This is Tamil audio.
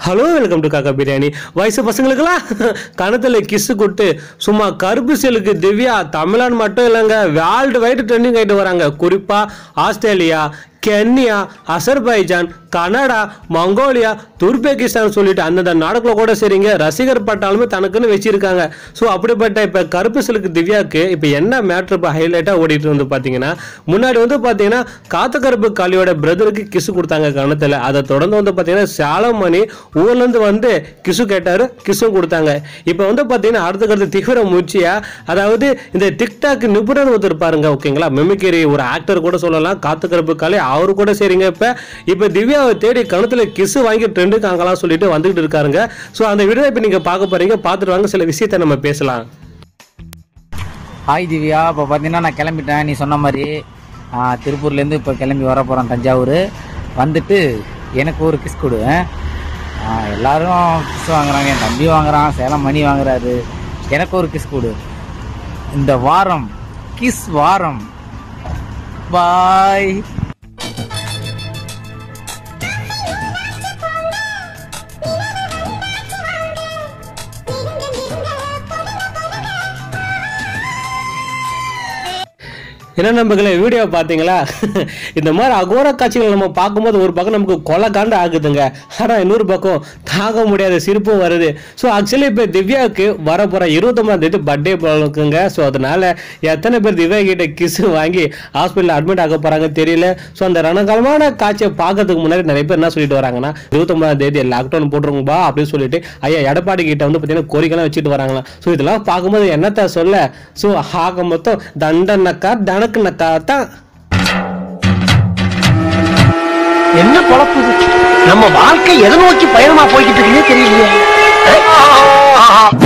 ஹலோ வெல்கம் டு காக்கா பிரியாணி. வயசு பசங்களுக்குலாம் கணத்தில் கிஸ்ஸு கொடுத்து சும்மா கருப்பு செலுக்கு திவ்யா தமிழ்நாடு மட்டும் இல்லைங்க, வேர்ல்டு வைடு ட்ரெண்டிங் ஆகிட்டு வராங்க. குறிப்பாக Australia, Kenya, Azerbaijan, Canada, Mongolia, துர்பெகிஸ்தான் சொல்லிட்டு அந்தந்த நாடுகளை கூட சரிங்க ரசிகர் பட்டாலுமே தனக்குன்னு வச்சிருக்காங்க. ஸோ அப்படிப்பட்ட இப்போ கருப்பு சிலுக்கு திவ்யாவுக்கு இப்போ என்ன மேட்ரு இப்போ ஹைலைட்டாக ஓடிட்டு வந்து பார்த்தீங்கன்னா, முன்னாடி வந்து பார்த்தீங்கன்னா காத்த கருப்பு காளியோட பிரதருக்கு கிசு கொடுத்தாங்க கணத்தில். அதை தொடர்ந்து வந்து பார்த்தீங்கன்னா சாலமணி ஊர்லேருந்து வந்து கிசு கேட்டார், கிசும் கொடுத்தாங்க. இப்போ வந்து பார்த்தீங்கன்னா அடுத்த தீவிர முயற்சியா, அதாவது இந்த டிக்டாக் நிபுணர் ஒருத்தர் பாருங்க, ஓகேங்களா, மெமிக்கரி ஒரு ஆக்டர் கூட சொல்லலாம், காத்த கருப்பு காளி அவரு கூட சரிங்க. இப்போ திவ்யாவை தேடி கணத்துல கிசு வாங்கி ட்ரெண்டுக்கு அங்கெல்லாம் சொல்லிட்டு வந்துகிட்டு இருக்காருங்க. ஸோ அந்த வீடியோ இப்போ நீங்க பார்க்க போறீங்க, பார்த்துட்டு வாங்க, சில விஷயத்த நம்ம பேசலாம். ஹாய் திவ்யா, இப்போ பார்த்தீங்கன்னா நான் கிளம்பிட்டேன். நீ சொன்ன மாதிரி திருப்பூர்லேருந்து இப்போ கிளம்பி வர போகிறேன் தஞ்சாவூர். வந்துட்டு எனக்கு ஒரு கிஸ் கொடு. எல்லாரும் கிஸ் வாங்குறாங்க, என் தம்பி வாங்குறான், சேலம் மணி வாங்குறாரு, எனக்கு ஒரு கிஸ் கொடு. இந்த வாரம் கிஸ் வாரம். பாய். என்ன நம்பர்களே, வீடியோ பார்த்தீங்களா? இந்த மாதிரி அகோர காட்சிகள் நம்ம பார்க்கும்போது ஒரு பக்கம் நமக்கு கொலை காண்டு ஆகுதுங்க, ஆனால் இன்னொரு பக்கம் தாங்க முடியாத சிரிப்பும் வருது. ஸோ ஆக்சுவலி இப்போ திவ்யாவுக்கு வரப்போகிற 29ஆம் பர்த்டே இருக்குங்க. ஸோ அதனால எத்தனை பேர் திவ்யா கிட்ட கிஸ் வாங்கி ஹாஸ்பிட்டலில் அட்மிட் ஆக போகிறாங்க தெரியல. ஸோ அந்த ரணகாலமான காட்சியை பார்க்கறதுக்கு முன்னாடி நிறைய பேர் என்ன சொல்லிட்டு வராங்கன்னா, 29ஆம் லாக்டவுன் போட்டுருங்கப்பா அப்படின்னு சொல்லிட்டு ஐயா எடப்பாடி கிட்ட வந்து பார்த்தீங்கன்னா கோரிக்கைலாம் வச்சுட்டு வராங்களா. ஸோ இதெல்லாம் பார்க்கும்போது என்னத்த சொல்ல. ஸோ ஆக மொத்தம் தண்டனக்கா தான். என்ன பொழப்பு நம்ம வாழ்க்கை எதை நோக்கி பயணமா போய்கிட்டு இருக்குன்னே தெரியலையே.